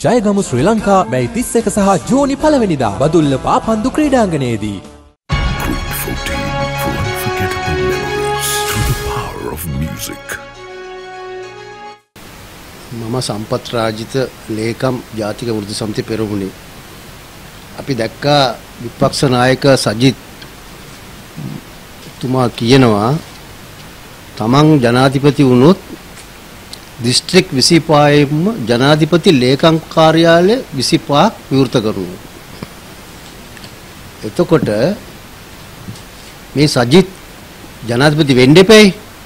ජයගමු ශ්‍රී ලංකා මැයි 31 සහ ජූනි 1 වෙනිදා Badulla පාපන්දු ක්‍රීඩාංගණයේදී. Group 14 for unforgettable memories through the power of music. මම සම්පත් රාජිත ලේකම් ජාතික වෘත්ති සමිති පෙරමුණේ අපි දැක්කා විපක්ෂ නායක සජිත් තුමා කියනවා තමන් ජනාධිපති වුණොත් දිස්ත්‍රික් 25ෙම ජනාධිපති ලේකම් කාර්යාලය 25ක් විවෘත කරනවා. එතකොට මේ සජිත් ජනාධිපති වෙන්න එපැයි.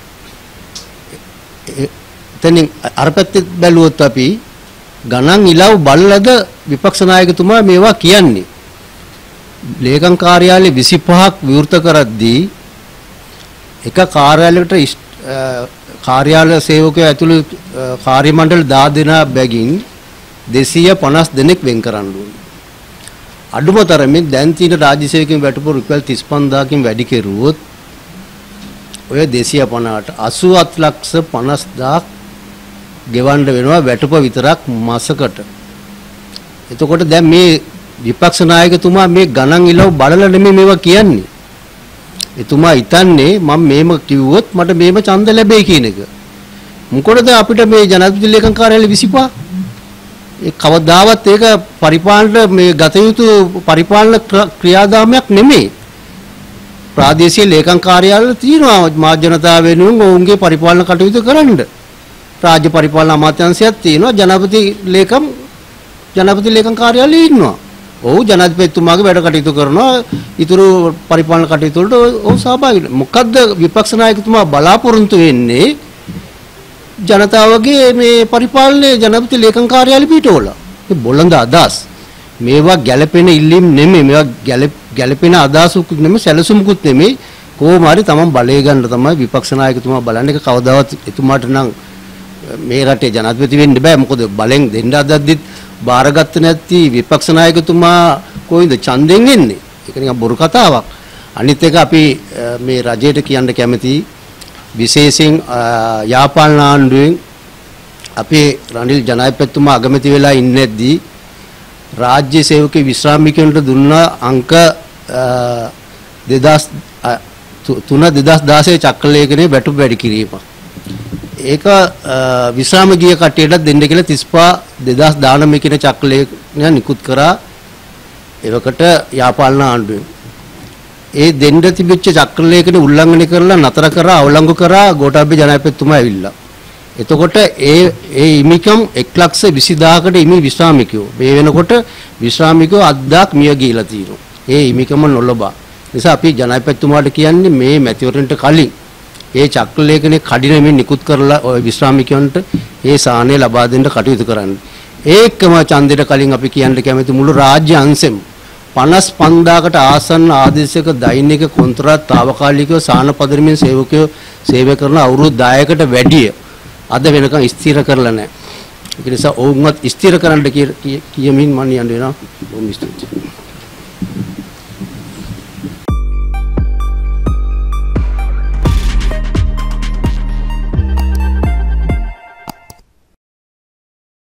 එතනින් අර පැත්තේ බැලුවොත් අපි ගණන් ඉලව් බල්ලද විපක්ෂ නායකතුමා මේවා කියන්නේ. ලේකම් කාර්යාලය 25ක් විවෘත කරද්දී එක කාර්යාලයකට කාර්යාල සේවකයෝ ඇතුළු කාර්ය මණ්ඩල 10 දෙනා බැගින් 250 දෙනෙක් වෙන් කරන්න ඕනේ. අඩුම තරමින් දැන් තියෙන රාජ්‍ය සේවකයන් වැටුප රුපියල් 35000කින් වැඩි කෙරුවොත් ඔය 250ට 87 ලක්ෂ 50000ක් ගෙවන්න වෙනවා වැටුප විතරක් මාසකට. එතකොට දැන් මේ විපක්ෂ නායකතුමා මේ ගණන් ඉලව් බලලා නෙමෙයි මේවා කියන්නේ. එතුමා හිතන්නේ මම මේම කිව්වොත් මට මේම ඡන්ද ලැබෙයි කියන එක. මොකටද අපිට මේ ජනාධිපති ලේකම් කාර්යාලය 25? ඒ කවදාවත් ඒක පරිපාලන මේ ගත යුතු පරිපාලන ක්‍රියාදාමයක් නෙමෙයි. ප්‍රාදේශීය ලේකම් කාර්යාලවල තියෙනවා මා ජනතාව වෙනුවෙන් ඔවුන්ගේ පරිපාලන කටයුතු කරන්න. රාජ්‍ය පරිපාලන අමාත්‍යාංශයක් තියෙනවා ජනාධිපති ලේකම් කාර්යාලයේ ඉන්නවා. ඔව් ජනාධිපතිතුමාගේ වැඩ කටයුතු කරනවා ඊතුරු පරිපාලන කටයුතු වලට ඔව් සහභාගී වෙනවා. මොකද්ද විපක්ෂ නායකතුමා බලාපොරොත්තු වෙන්නේ ජනතාවගේ මේ පරිපාලනයේ ජනාධිපති ලේකම් කාර්යාලය පිටවල. මේ බොළඳ අදහස්. මේවා ගැළපෙන ඉල්ලීම් නෙමෙයි. මේවා ගැළපෙන අදහසුකුත් නෙමෙයි සැලසුමුකුත් නෙමෙයි. කොහොම හරි තමන් බලය ගන්න තමයි විපක්ෂ නායකතුමා බලන්නේ. ඒක කවදාවත් එතුමාට නම් මේ රටේ ජනාධිපති වෙන්න බෑ. මොකද බලෙන් දෙන්න අදද්දිත් බාරගත්ත නැති විපක්ෂ නායකතුමා කොයින්ද ඡන්දෙන් එන්නේ? ඒක නිකන් බොරු කතාවක්. අනිත් එක අපි මේ රජයට කියන්න කැමති විශේෂයෙන් යාපාන ආණ්ඩුවෙන් අපේ රනිල් ජනාධිපතිතුමා අගමැති වෙලා ඉන්නේදී රාජ්‍ය සේවක විශ්‍රාමිකයන්ට දුන්න අංක 2016 චක්‍රලේඛනයේ වැටුප් වැඩි කිරීම. ඒක විශ්‍රාම ගිය කට්ටියටත් දෙන්න කියලා 35 2019 කියන චක්‍රලේඛනය නිකුත් කරා එවකට යාපාන ආණ්ඩුවෙන්. ඒ දෙන්න තිබිච්ච චක්‍රලේඛන උල්ලංඝනය කරලා නතර කරා අවලංගු කරා ගෝඨාභය ජනාධිපතිතුමා ඇවිල්ලා. එතකොට ඒ හිමිකම් 1,20,000කට හිමි විශ්‍රාමිකයෝ මේ වෙනකොට විශ්‍රාමිකයෝ 8,000ක් මිය ගිහිලා තියෙනවා. ඒ හිමිකම නොලබා. නිසා අපි ජනාධිපතිතුමාට කියන්නේ මේ මැතිවරණයට කලින් ඒ චක්‍රලේඛනේ කඩිනමින් නිකුත් කරලා ඔය විශ්‍රාමිකයන්ට ඒ සාහනය ලබා දෙන්න කටයුතු කරන්න. ඒකම ඡන්දෙට කලින් අපි කියන්න කැමති මුළු රාජ්‍ය අංශෙම 55,000කට ආසන්න ආදේශක දෛනික කොන්ත්‍රාත් తాවකාලිකව සාහන පදනමින් සේවකයෝ සේවය කරන අවුරුදු 10කට වැඩිය අද වෙනකන් ස්ථිර කරලා නැහැ. ඒක නිසා ඔවුන්වත් ස්ථිර කරන්න කියමින් මම යන්න වෙනවා. බොහොම ස්තුතියි.